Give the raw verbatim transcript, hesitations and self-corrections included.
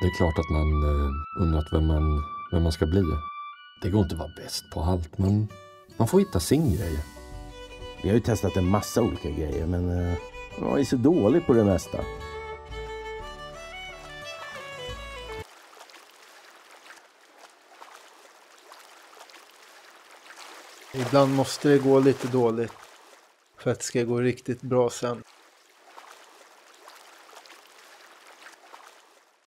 Det är klart att man eh, undrat vem man, vem man ska bli. Det går inte att vara bäst på allt, men man får hitta sin grej. Vi har ju testat en massa olika grejer, men eh, jag är så dålig på det mesta. Ibland måste det gå lite dåligt för att det ska gå riktigt bra sen.